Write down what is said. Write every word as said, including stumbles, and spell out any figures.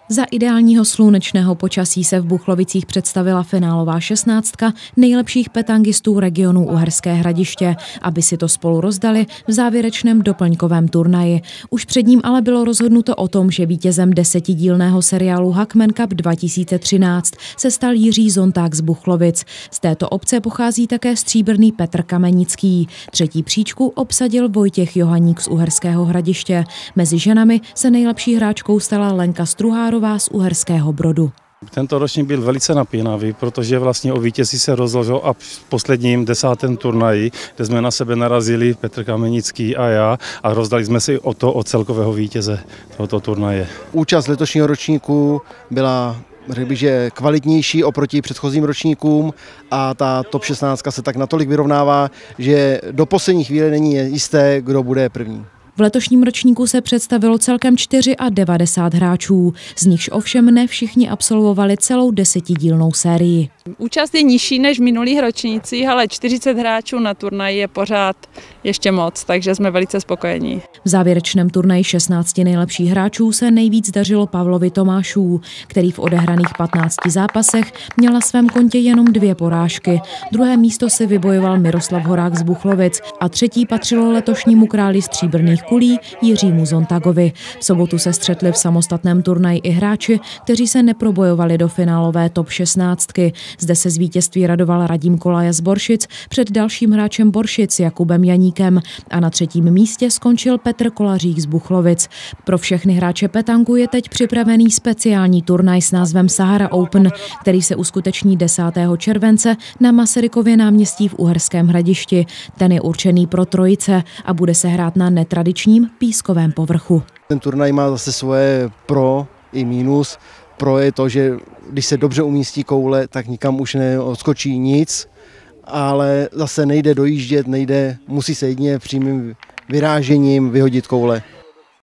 Za ideálního slunečného počasí se v Buchlovicích představila finálová šestnáctka nejlepších petangistů regionu Uherské Hradiště, aby si to spolu rozdali v závěrečném doplňkovém turnaji. Už před ním ale bylo rozhodnuto o tom, že vítězem desetidílného seriálu Hackman Cup dva tisíce třináct se stal Jiří Zonták z Buchlovic. Z této obce pochází také stříbrný Petr Kamenický. Třetí příčku obsadil Vojtěch Johaník z Uherského Hradiště. Mezi ženami se nejlepší hráčkou stala Lenka Struhárová z Uherského Brodu. Tento ročník byl velice napínavý, protože vlastně o vítězí se rozložilo a v posledním desátém turnaji, kde jsme na sebe narazili Petr Kamenický a já a rozdali jsme si o to od celkového vítěze tohoto turnaje. Účast letošního ročníku byla, řekl bych, že kvalitnější oproti předchozím ročníkům a ta top šestnáct se tak natolik vyrovnává, že do poslední chvíle není jisté, kdo bude první. V letošním ročníku se představilo celkem devadesát čtyři hráčů, z nichž ovšem ne všichni absolvovali celou desetidílnou sérii. Účast je nižší než v minulých ročnících, ale čtyřicet hráčů na turnaji je pořád ještě moc, takže jsme velice spokojení. V závěrečném turnaji šestnácti nejlepších hráčů se nejvíc dařilo Pavlovi Tomášů, který v odehraných patnácti zápasech měl na svém kontě jenom dvě porážky. Druhé místo si vybojoval Miroslav Horák z Buchlovic a třetí patřilo letošnímu králi stříbrných kulí Jiřímu Zontagovi. V sobotu se střetli v samostatném turnaji i hráči, kteří se neprobojovali do finálové top šestnáctky. Zde se z vítězství radoval Radim Kolaja z Boršic před dalším hráčem Boršic Jakubem Janíkem a na třetím místě skončil Petr Kolařík z Buchlovic. Pro všechny hráče petanku je teď připravený speciální turnaj s názvem Sahara Open, který se uskuteční desátého července na Masarykově náměstí v Uherském Hradišti. Ten je určený pro trojice a bude se hrát na netradičním pískovém povrchu. Ten turnaj má zase svoje pro i mínus. Pro je to, že když se dobře umístí koule, tak nikam už neodskočí nic, ale zase nejde dojíždět, nejde, musí se jedině přímým vyrážením vyhodit koule.